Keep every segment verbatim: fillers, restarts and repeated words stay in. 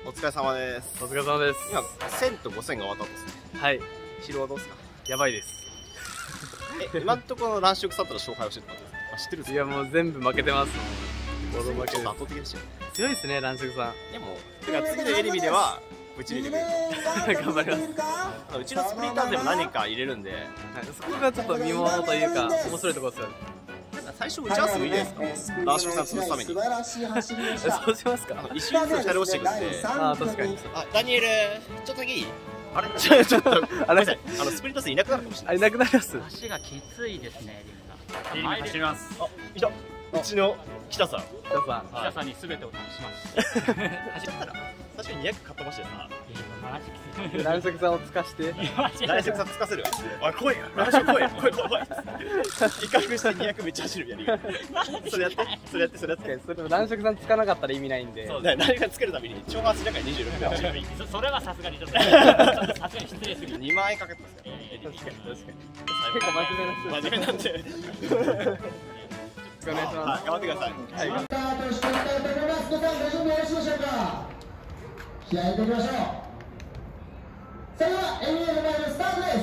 お疲れ様です。 お疲れ様です。 今せんとごせんが終わったんですね。 はい。 疲労はどうですか？ やばいです。 え、今んところの乱食サットの勝敗を教えてもらっていいですか？あ、知ってるんですか？ いやもう全部負けてます。ボロ負けです。 ちょっと圧倒的でしたよ。 強いですね、乱食さん。 でも、てか次のエリミではぶち抜いてくれる。 頑張ります。 あのうちのスプリンターズでも何か入れるんで、 はい、そこがちょっと見ものというか面白いところですよね。 最初打ち合わせもいいですか？乱食さん潰すために。 そうしますか？ 一瞬ずつふたり落ちていくんで。 ああ、確かに。 あ、ダニエル、ちょっとだけいい？あれちょっと、あれあのスプリンターズいなくなるかもしれない。 あ、いなくなります。 足がきついですね、 リムが。走ります。あ、いた。うちの北さん。 北さん。 北さんにすべてを託します。 走ったら、確かににひゃくかっ飛ばしてるな。 乱食さんをつかして。 乱食さんつかせる。あ、来いよ。乱食来い。来い来い来い。威嚇してにひゃくめっちゃ走るやり。それやって、それやって、それやって。 それも乱食さんつかなかったら意味ないんで。 そうだ。誰がつけるために超発だからにじゅうろくびょう。 それはさすがにちょっと。さすがに失礼すぎる。 にまんえんかかってますから。 確かに確かに。結構真面目な人。 真面目なんで。 お願いします。 頑張ってください。 スタートしていきたいと思います。皆さんご準備よろしいでしょうか。試合行ってみましょう。それではエリミネートマイルスタートです。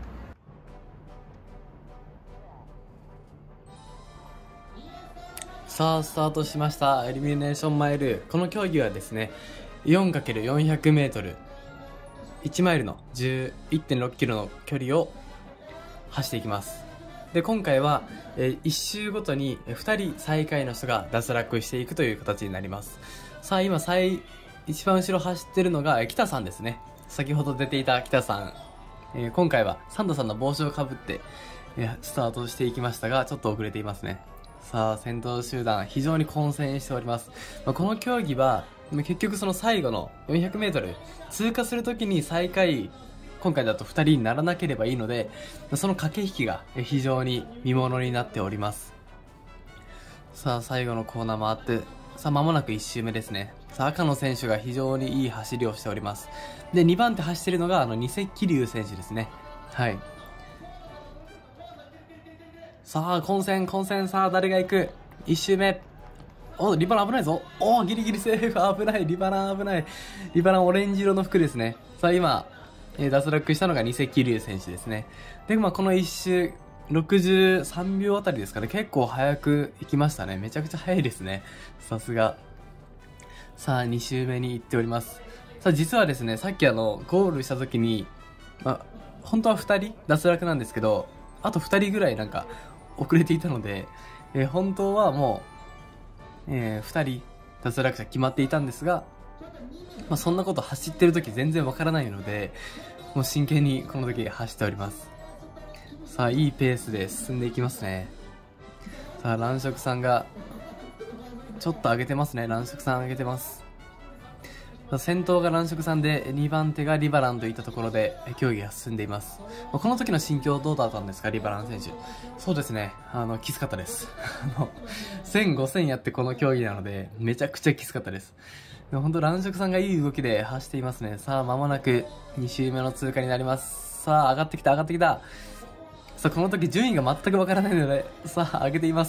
さあスタートしましたエリミネーションマイル。この競技はですね よんかけるよんひゃくメートルいちマイルの じゅういってんろっキロの距離を走っていきます。で今回は、えー、いっ周ごとにふたり最下位の人が脱落していくという形になります。さあ今最一番後ろ走ってるのが、えー、北さんですね。先ほど出ていた北さん、えー、今回はサンタさんの帽子をかぶって、えー、スタートしていきましたがちょっと遅れていますね。さあ先頭集団非常に混戦しております。まあ、この競技は結局その最後のよんひゃくメートル通過するときに最下位今回だとふたりにならなければいいので、その駆け引きが非常に見ものになっております。さあ最後のコーナー回って、さあ間もなくいち周目ですね。さあ赤の選手が非常にいい走りをしております。でにばん手走っているのがあのニセキリュウ選手ですね。はい。さあ混戦混戦、さあ誰が行く。いち周目、おリバラン危ないぞ。おギリギリセーフ。危ない、リバラン危ない。リバランオレンジ色の服ですね。さあ今えー、脱落したのがニセキリュウ選手ですね。で、まあ、このいっ周ろくじゅうさんびょうあたりですかね。結構早く行きましたね。めちゃくちゃ早いですね。さすが。さあに周目に行っております。さあ実はですね、さっきあのゴールした時に、まあ、本当はふたり脱落なんですけど、あとふたりぐらいなんか遅れていたので、えー、本当はもう、えー、ふたり脱落者決まっていたんですが、まあ、そんなこと走ってる時全然わからないので、もう真剣にこの時走っております。さあいいペースで進んでいきますね。さあ乱食さんがちょっと上げてますね。乱食さん上げてます。さあ先頭が乱食さんでにばん手がリバランといったところで競技が進んでいます。まあ、この時の心境どうだったんですか、リバラン選手。そうですね、あのきつかったです。あのせん、ごせんやってこの競技なのでめちゃくちゃきつかったです。本当乱食さんがいい動きで走っていますね。さあ間もなくに周目の通過になります。さあ上がってきた上がってきた。さあこの時順位が全くわからないので、さあ上げています。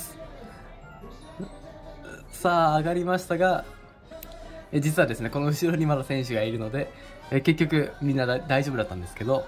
さあ上がりましたが、え実はですねこの後ろにまだ選手がいるので、え結局みんな大丈夫だったんですけど、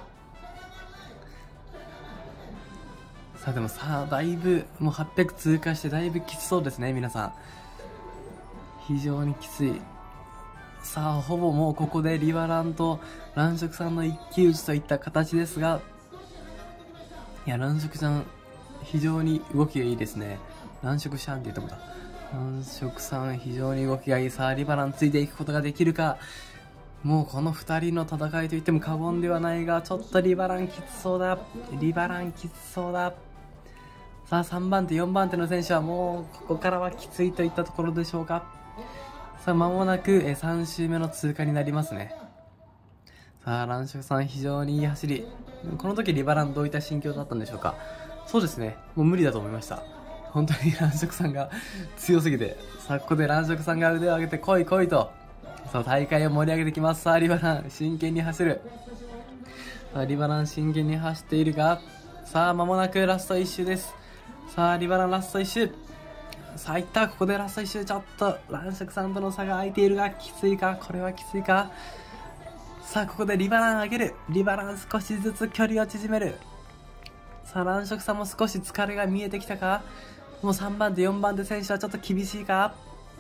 さあでもさあだいぶもうはっぴゃく通過してだいぶきつそうですね。皆さん非常にきつい。さあほぼもうここでリバランと乱食さんの一騎打ちといった形ですが、いや乱食さん非常に動きがいいですね。乱食シャンって言ったことだ。乱食さん非常に動きがいい。さあリバランついていくことができるか。もうこのふたりの戦いといっても過言ではないが、ちょっとリバランきつそうだ。リバランきつそうだ。さあさんばん手よんばん手の選手はもうここからはきついといったところでしょうか。さあ間もなくさん周目の通過になりますね。さあ乱食さん非常にいい走り。この時リバランどういった心境だったんでしょうか。そうですね、もう無理だと思いました。本当に乱食さんが強すぎて。さあここで乱食さんが腕を上げて来い来いと、さあ大会を盛り上げてきます。さあリバラン真剣に走る。さあリバラン真剣に走っているが、さあ間もなくラストいっ周です。さあリバランラストいっ周。 さあいった。ここでラストいっ周、ちょっと乱食さんとの差が開いているがきついか。これはきついか。さあここでリバラン上げる。リバラン少しずつ距離を縮める。さあ乱食さんも少し疲れが見えてきたか。もうさんばん手よんばん手選手はちょっと厳しいか。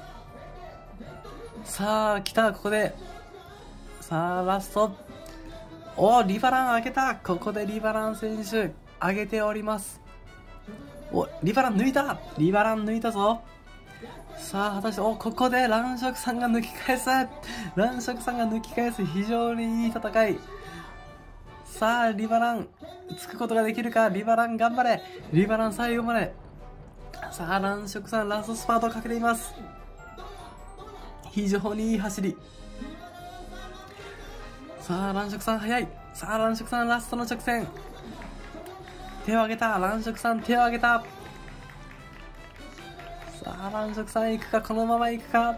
さあ来た。ここでさあラスト。おーリバラン上げた。ここでリバラン選手上げております。おリバラン抜いた。リバラン抜いたぞ。さあ果たして、おここで乱食さんが抜き返す。乱食さんが抜き返す。非常にいい戦い。さあリバランつくことができるか。リバラン頑張れ。リバラン最後まで。さあ乱食さんラストスパートをかけています。非常にいい走り。さあ乱食さん速い。さあ乱食さんラストの直線。手を挙げた。乱食さん手を挙げた。さあ乱食さん行くか。このまま行くか。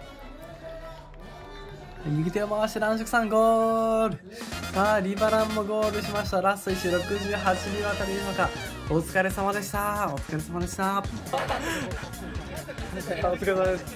右手を回して乱食さんゴール。さあリバランもゴールしました。ラストいっ周ろくじゅうはちびょうあたりいるのか。お疲れ様でした。お疲れ様でした。お疲れ様です。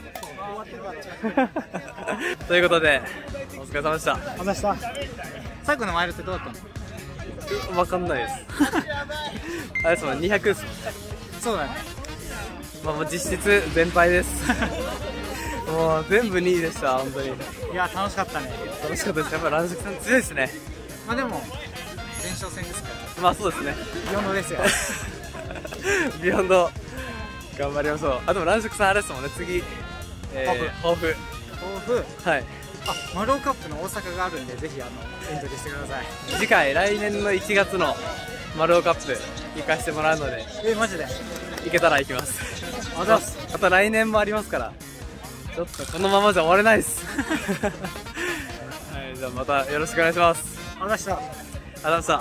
ということでお疲れ様でした。 ありがとうございました。最後のマイルってどうだったの？ わかんないです。あれですもん、にひゃくです。 そうだね。 まあもう実質全敗です。もう全部にいでした、本当に。 いや楽しかったね。 楽しかったです。やっぱ乱食さん強いですね。 まあでも前哨戦ですから。 まあそうですね。 ビヨンドですよ。 ビヨンド頑張りましょう。あでも乱食さんあれですもんね、次、えー、抱負抱負はい。 あマローカップの大阪があるんで、ぜひあのエントリーしてください。 次回来年のいちがつの丸尾カップ行かしてもらうので、 えマジで行けたら行きます。 あざっす。 あと来年もありますから、ちょっとこのままじゃ終われないです。はい、じゃあまたよろしくお願いします。 あざした。 ありがとうございました。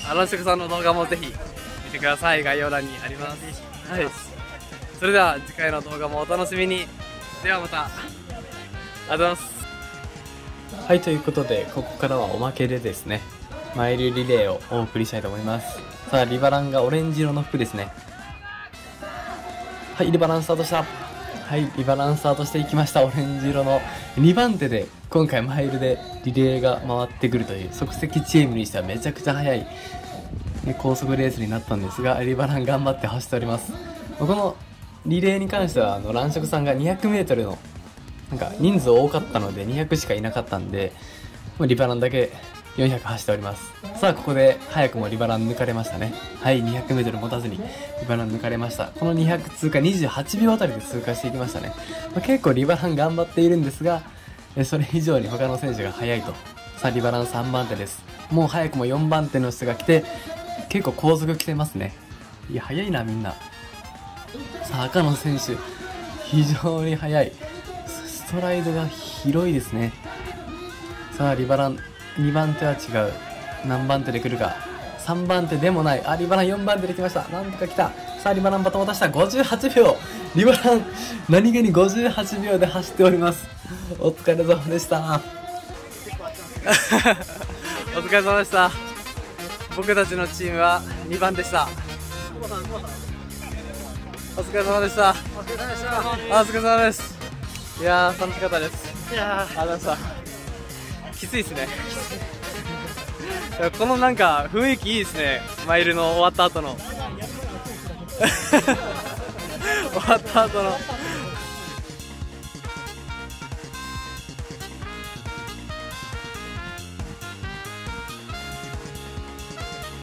乱食さんの動画もぜひ見てください。概要欄にあります。はい、それでは次回の動画もお楽しみに。ではまた。ありがとうございます。はい、ということでここからはおまけでですね、マイルリレーをお送りしたいと思います。さあリバランがオレンジ色の服ですね。はい、リバランスタートした。はい、リバランスタートしていきました。オレンジ色のにばん手で今回マイルでリレーが回ってくるという即席チームにしてはめちゃくちゃ速い高速レースになったんですが、リバラン頑張って走っております。このリレーに関してはあの乱食さんが にひゃくメートル のなんか人数多かったのでにひゃくしかいなかったんで、リバランだけよんひゃく走っております。さあここで早くもリバラン抜かれましたね。はい、 にひゃくメートル 持たずにリバラン抜かれました。このにひゃく通過にじゅうはちびょうあたりで通過していきましたね。まあ、結構リバラン頑張っているんですが、それ以上に他の選手が速いと。さあリバランさんばん手です。もう早くもよんばん手の人が来て結構後続来てますね。いや速いなみんな。さあ赤の選手非常に速い。ストライドが広いですね。さあリバランにばん手は違う。何番手で来るか。さんばん手でもない。あリバランよんばん手で来ました。なんとか来た。さあリバランバトン渡した。ごじゅうはちびょう。リバラン何気にごじゅうはちびょうで走っております。お疲れ様でした。お疲れ様でした。僕たちのチームはにばんでした。お疲れ様でした。 お疲れ様でした。 あお疲れ様です。いやー楽しかったです。 いやありがとうございました。きついですね。このなんか雰囲気いいですね。マイルの終わった後の終わった後の